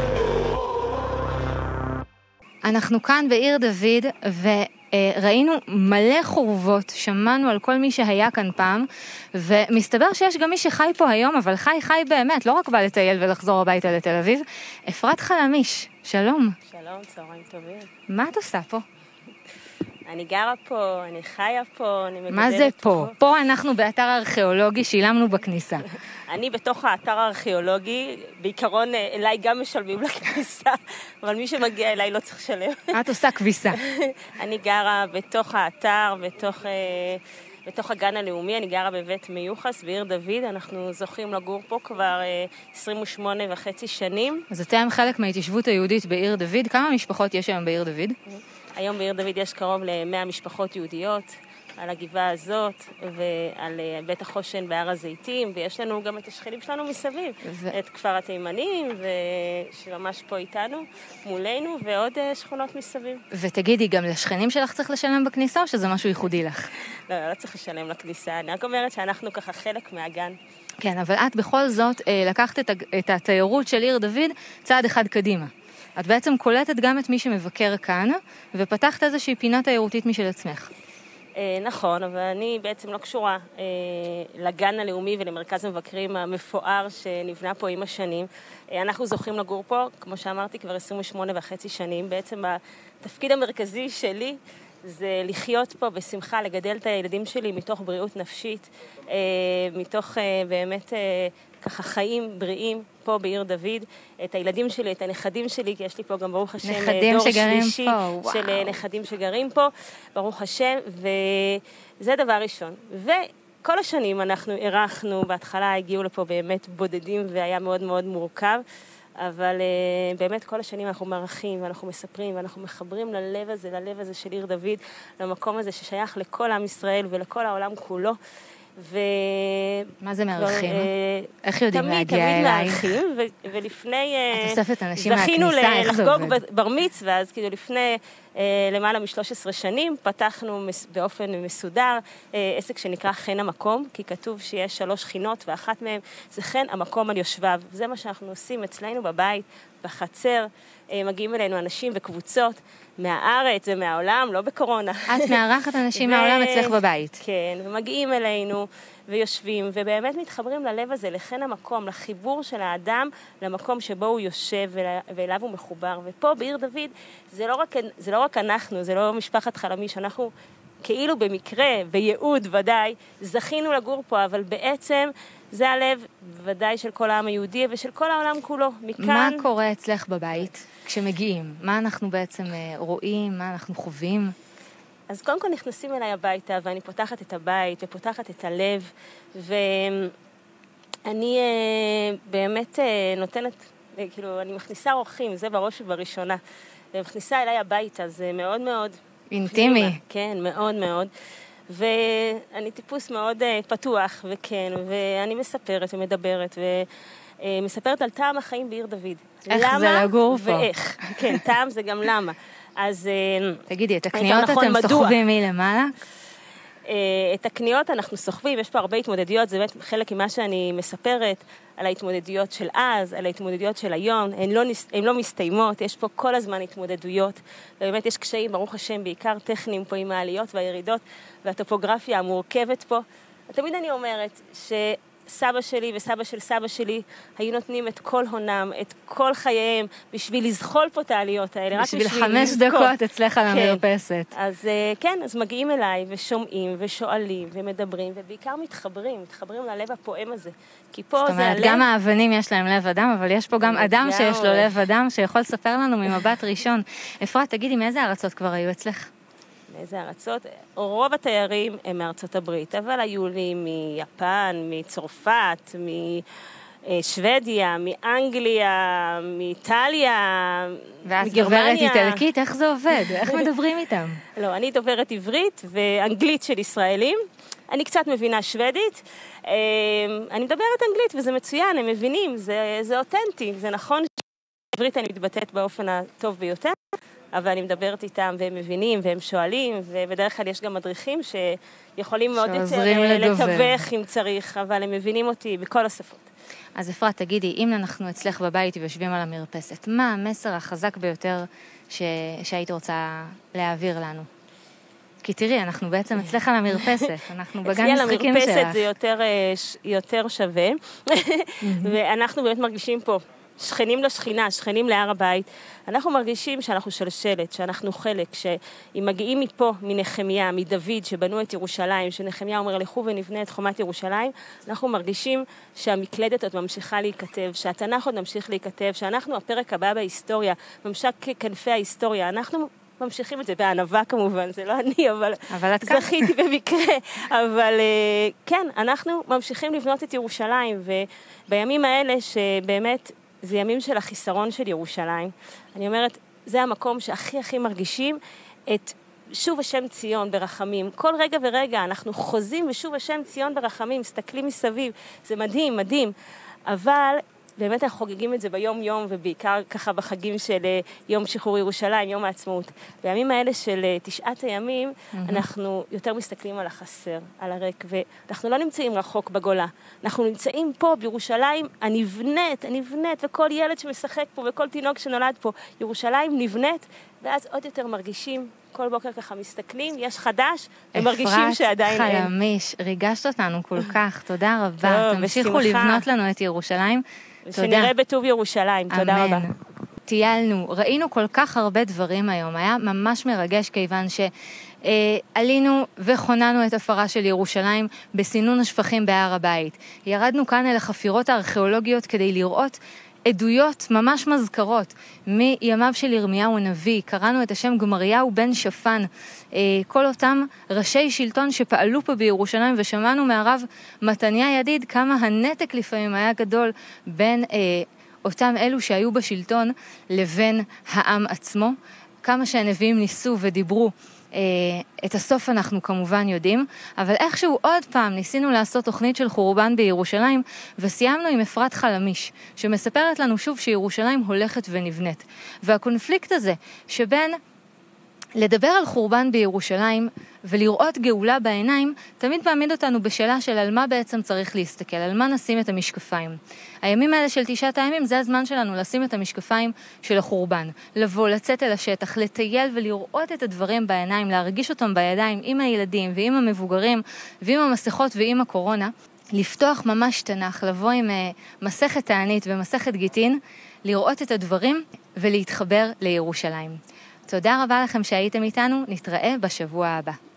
אנחנו כאן בעיר דוד, ראינו מלא חורבות, שמענו על כל מי שהיה כאן פעם, ומסתבר שיש גם מי שחי פה היום, אבל חי באמת, לא רק בא לטייל ולחזור הביתה לתל אביב. אפרת חלמיש, שלום. שלום, צהריים טובים. מה את עושה פה? אני גרה פה, אני חיה פה, אני מגדלת פה. מה זה פה? פה אנחנו באתר ארכיאולוגי, שילמנו בכניסה. אני בתוך האתר הארכיאולוגי, בעיקרון אליי גם משלמים לכניסה, אבל מי שמגיע אליי לא צריך לשלם. את עושה כביסה. אני גרה בתוך האתר, בתוך הגן הלאומי, אני גרה בבית מיוחס בעיר דוד, אנחנו זוכים לגור פה כבר 28.5 שנים. אז אתם חלק מההתיישבות היהודית בעיר דוד, כמה משפחות יש היום בעיר דוד? היום בעיר דוד יש קרוב ל100 משפחות יהודיות על הגבעה הזאת ועל בית החושן בהר הזיתים, ויש לנו גם את השכנים שלנו מסביב, את כפר התימנים, שממש פה איתנו, מולנו, ועוד שכונות מסביב. ותגידי, גם לשכנים שלך צריך לשלם בכניסה, או שזה משהו ייחודי לך? לא צריך לשלם לכניסה, אני רק אומרת שאנחנו ככה חלק מהגן. כן, אבל את בכל זאת לקחת את התיירות של עיר דוד צעד אחד קדימה. את בעצם קולטת גם את מי שמבקר כאן, ופתחת איזושהי פינה תיירותית משל עצמך. נכון, אבל אני בעצם לא קשורה לגן הלאומי ולמרכז המבקרים המפואר שנבנה פה עם השנים. אנחנו זוכים לגור פה, כמו שאמרתי, כבר 28.5 שנים. בעצם התפקיד המרכזי שלי זה לחיות פה בשמחה, לגדל את הילדים שלי מתוך בריאות נפשית, מתוך באמת ככה חיים בריאים פה בעיר דוד, את הילדים שלי, את הנכדים שלי, כי יש לי פה גם ברוך השם דור שלישי של נכדים שגרים פה, ברוך השם, וזה דבר ראשון. וכל השנים אנחנו ערכנו, בהתחלה הגיעו לפה באמת בודדים והיה מאוד מאוד מורכב, אבל באמת כל השנים אנחנו מערכים ואנחנו מספרים ואנחנו מחברים ללב הזה של עיר דוד, למקום הזה ששייך לכל עם ישראל ולכל העולם כולו. מה זה מערכים? איך יודעים להגיע אלייך? תמיד מערכים, ולפני... את אוספת אנשים מהכניסה, איך זה עובד? זכינו לחגוג בר מצווה, אז כאילו לפני למעלה מ-13 שנים, פתחנו באופן מסודר עסק שנקרא חן המקום, כי כתוב שיש 3 חינות, ואחת מהן זה חן המקום על יושביו. זה מה שאנחנו עושים אצלנו בבית, בחצר, מגיעים אלינו אנשים וקבוצות מהארץ ומהעולם, לא בקורונה. את מארחת אנשים מהעולם אצלך בבית. כן, ומגיעים אלינו ויושבים, ובאמת מתחברים ללב הזה, לחן המקום, לחיבור של האדם, למקום שבו הוא יושב ואליו הוא מחובר. ופה בעיר דוד, זה לא רק אנחנו, זה לא משפחת חלמיש, אנחנו כאילו במקרה, בייעוד ודאי, זכינו לגור פה, אבל בעצם זה הלב ודאי של כל העם היהודי ושל כל העולם כולו. מכאן... מה קורה אצלך בבית כשמגיעים? מה אנחנו בעצם רואים? מה אנחנו חווים? אז קודם כל נכנסים אליי הביתה, ואני פותחת את הבית ופותחת את הלב, ואני באמת נותנת, כאילו, אני מכניסה אורחים, זה בראש ובראשונה, ומכניסה אליי הביתה, זה מאוד מאוד... אינטימי. פנימה, כן, מאוד מאוד. ואני טיפוס מאוד פתוח וכן, ואני מספרת ומדברת, ומספרת על טעם החיים בעיר דוד. איך זה לגור פה? ואיך. כן, טעם זה גם למה. אז... תגידי, את הקניות אתם סוחבים מלמעלה? את הקניות אנחנו סוחבים, יש פה הרבה התמודדויות, זה באמת חלק ממה שאני מספרת, על ההתמודדויות של אז, על ההתמודדויות של היום, הן לא מסתיימות, יש פה כל הזמן התמודדויות, ובאמת יש קשיים, ברוך השם, בעיקר טכניים פה עם העליות והירידות, והטופוגרפיה המורכבת פה. ותמיד אני אומרת סבא שלי וסבא של סבא שלי היו נותנים את כל הונם, את כל חייהם, בשביל לזחול פה את העליות האלה. בשביל 5 דקות אצלך על המרפסת. אז כן, אז מגיעים אליי ושומעים ושואלים ומדברים, ובעיקר מתחברים ללב הפועם הזה. כי פה זה הלב... זאת אומרת, גם האבנים יש להם לב אדם, אבל יש פה גם אדם שיש לו לב אדם, שיכול לספר לנו ממבט ראשון. אפרת, תגידי, מאיזה ארצות כבר היו אצלך? מאיזה ארצות? רוב התיירים הם מארצות הברית, אבל היו לי מיפן, מצרפת, משוודיה, מאנגליה, מאיטליה, ואת דוברת איטלקית, איך זה עובד? איך מדברים איתם? לא, אני דוברת עברית ואנגלית של ישראלים. אני קצת מבינה שוודית. אני מדברת אנגלית וזה מצוין, הם מבינים, זה אותנטי, זה נכון. בעברית אני מתבטאת באופן הטוב ביותר. אבל אני מדברת איתם והם מבינים והם שואלים, ובדרך כלל יש גם מדריכים שיכולים מאוד יותר לתווך אם צריך, אבל הם מבינים אותי בכל השפות. אז אפרת, תגידי, אם אנחנו אצלך בבית ויושבים על המרפסת, מה המסר החזק ביותר שהיית רוצה להעביר לנו? כי תראי, אנחנו בעצם אצלך על המרפסת, אנחנו בגן משחקים שלך. אצלי על המרפסת זה יותר שווה, ואנחנו באמת מרגישים פה. שכנים לשכינה, שכנים להר הבית, אנחנו מרגישים שאנחנו שלשלת, שאנחנו חלק, שאם מגיעים מפה, מנחמיה, מדוד, שבנו את ירושלים, שנחמיה אומר, לכו ונבנה את חומת ירושלים, אנחנו מרגישים שהמקלדת עוד ממשיכה להיכתב, שהתנ"ך עוד ממשיך להיכתב, שאנחנו הפרק הבא בהיסטוריה, ממשק כנפי ההיסטוריה, אנחנו ממשיכים את זה בענווה כמובן, זה לא אני, אבל זכיתי במקרה, אבל כן, אנחנו ממשיכים לבנות את ירושלים, ובימים האלה שבאמת זה ימים של החיסרון של ירושלים. אני אומרת, זה המקום שהכי מרגישים את שוב השם ציון ברחמים. כל רגע ורגע אנחנו חוזים ושוב השם ציון ברחמים, מסתכלים מסביב. זה מדהים, מדהים. אבל באמת אנחנו חוגגים את זה ביום יום, ובעיקר ככה בחגים של יום שחרור ירושלים, יום העצמאות. בימים האלה של 9 הימים, אנחנו יותר מסתכלים על החסר, על הריק, ואנחנו לא נמצאים רחוק בגולה. אנחנו נמצאים פה בירושלים הנבנית, וכל ילד שמשחק פה, וכל תינוק שנולד פה, ירושלים נבנית, ואז עוד יותר מרגישים, כל בוקר ככה מסתכלים, יש חדש, ומרגישים שעדיין אין. אפרת חלמיש, ריגשת אותנו כל כך, תודה רבה. תמשיכו לבנות לנו את ירושלים. שנראה בטוב ירושלים, תודה רבה. טיילנו, ראינו כל כך הרבה דברים היום, היה ממש מרגש כיוון עלינו וכוננו את הפרה של ירושלים בסינון השפכים בהר הבית. ירדנו כאן אל החפירות הארכיאולוגיות כדי לראות עדויות ממש מזכרות מימיו של ירמיהו הנביא. קראנו את השם גמריהו בן שפן, כל אותם ראשי שלטון שפעלו פה בירושלים, ושמענו מהרב מתניה ידיד כמה הנתק לפעמים היה גדול בין אותם אלו שהיו בשלטון לבין העם עצמו. כמה שהנביאים ניסו ודיברו, את הסוף אנחנו כמובן יודעים, אבל איכשהו עוד פעם ניסינו לעשות תוכנית של חורבן בירושלים, וסיימנו עם אפרת חלמיש, שמספרת לנו שוב שירושלים הולכת ונבנית. והקונפליקט הזה שבין לדבר על חורבן בירושלים ולראות גאולה בעיניים, תמיד מעמיד אותנו בשאלה של על מה בעצם צריך להסתכל, על מה נשים את המשקפיים. הימים האלה של 9 הימים זה הזמן שלנו לשים את המשקפיים של החורבן, לבוא, לצאת אל השטח, לטייל ולראות את הדברים בעיניים, להרגיש אותם בידיים עם הילדים ועם המבוגרים ועם המסכות ועם הקורונה, לפתוח ממש תנ"ך, לבוא עם מסכת תענית ומסכת גיטין, לראות את הדברים ולהתחבר לירושלים. תודה רבה לכם שהייתם איתנו, נתראה בשבוע הבא.